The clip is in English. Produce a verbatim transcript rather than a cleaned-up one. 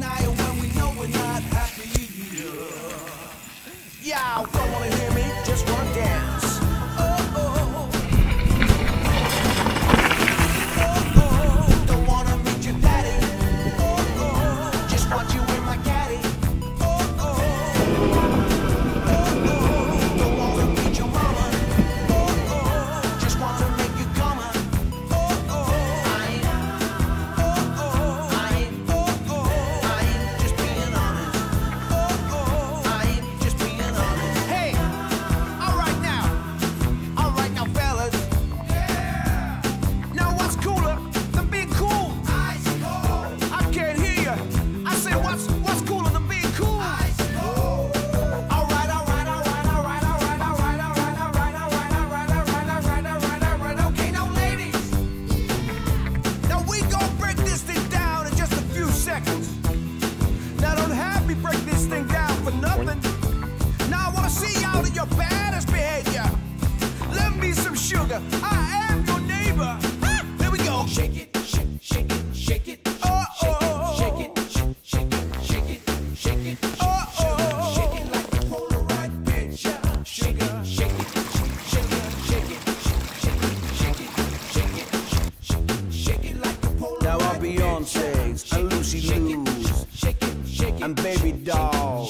deny it when we know we're not happy. Yeah, don't wanna hear me, just wanna dance. Oh, oh. Oh, oh. Don't wanna meet your daddy. Oh, oh. Just want you in my caddy. Oh, oh. Oh, oh. Don't wanna meet your mama. Oh, oh. Just want to make you come on. Oh, oh. I ain't. Oh, oh. I ain't. Oh, oh. I ain't just being honest. Oh, oh. I ain't just being honest. Hey, all right now. All right now, fellas. Yeah. Now what's cooler than being cool? Ice cold. I can't hear you. I said what's what's cooler than being cool? Ice cold. All right, all right, all right, all right, all right, all right, all right, all right, all right, all right, all right, all right, all right, all right. Okay, now ladies. Now we gon' break this thing down in just a few seconds. Now don't have me break this thing down for nothing. Now I wanna see y'all in your baddest behavior. Lend me some sugar. I am your neighbor. Ah, there we go. Shake it, shake, shake it, shake it. Oh, oh, shake it, shake it, shake it, shake it. Oh, oh, shake it like a Polaroid picture. Shake it, shake it, shake it, shake it, shake it, shake it, shake it, shake it, shake it like a Polaroid. Now our Beyonce's and Lucy Lou's shake it, shake it, and Baby Doll.